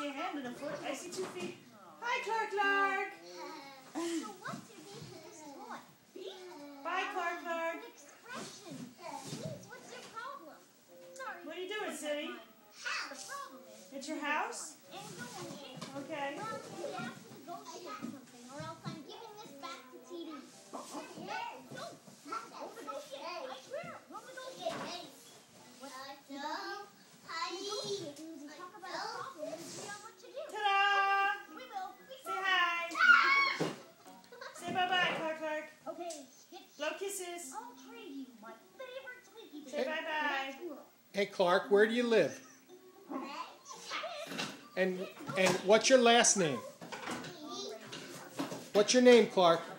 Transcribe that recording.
see a hand and a foot. I see 2 feet. Hi, Clark. So what's your beef with this boy? Beef? Bye, Clark. An expression. Please, what's your problem? Sorry. What are you doing, silly? The problem is... It's your house? And go ahead. Okay. Well, we have to negotiate something, or else I'm giving this back to TD. No, don't negotiate. I swear, don't negotiate. What? Negotiate means you talk about a problem and agree on what to do. Ta-da! We will. Say hi. Say bye-bye, Clark. Okay, Blow kisses. I'll trade you my favorite squeaky Say bye-bye. Hey, Clark, where do you live? And what's your last name? What's your name, Clark?